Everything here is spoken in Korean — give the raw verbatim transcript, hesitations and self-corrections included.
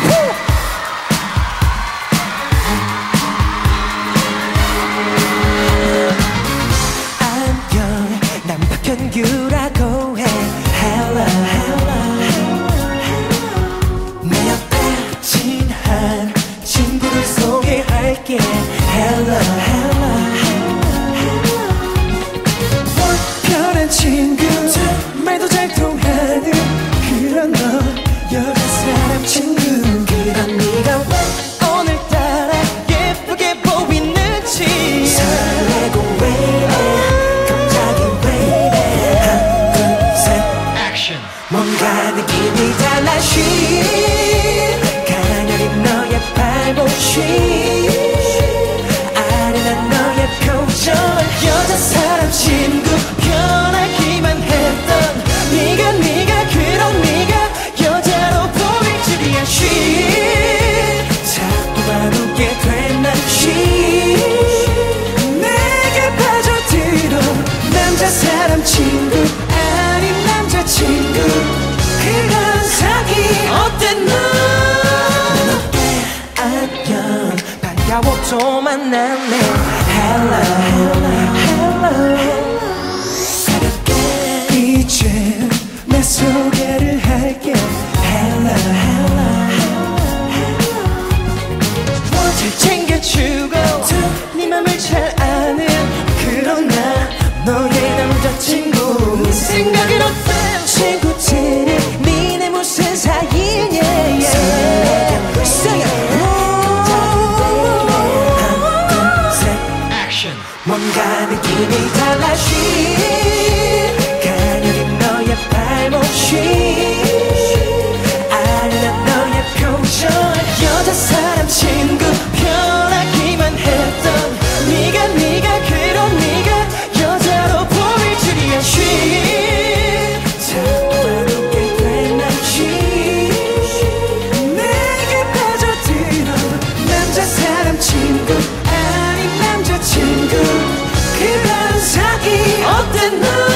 안녕, 난 박현규라고 해. Hello, 내 옆에 친한 친구를 소개할게. Hello, 불편한 친구, 말도 잘 통하는 그런 너, 여자 사람 친구. 그런 네가 왜 오늘따라 예쁘게 보이는지 설레고 왜 이래, 갑자기 왜 이래. 하나 둘 셋 액션. 뭔가 느낌이 달라. 쉬 가녀린 너의 발보쉬 아련한 너의 표정. 여자 사람 친구 변하기만 했던 네가 네가 그런 네가 여자로 보일 줄이야. 쉬 자꾸만 웃게 된 난 쉬 내게 빠져들어. 남자 사람 친구 아닌 남자 친구 그런 사이 어때 너? 난 어때 안녕 반가워 또 만났네. Hello hello 가볍게 이제 내 소개를 할게. Hello 잘 챙겨주고 네 맘을 잘 아는 그런 나 너의 남자친구. 네 생각은 어때? 친구들이 니네 무슨 사이냐. 뭔가 느낌이 달라. 쉬 가녀린 너의 발모쉬 아련한 너의 표정. 여자 사람 친구 변하기만 했던 네가 네가 그런 네가 여자로 보일 줄이야. 쉬 자꾸만 웃게 된 난 쉬 내게 빠져들어. 남자 사람 친구 아닌 남자 친구 그런 사이 어때 너?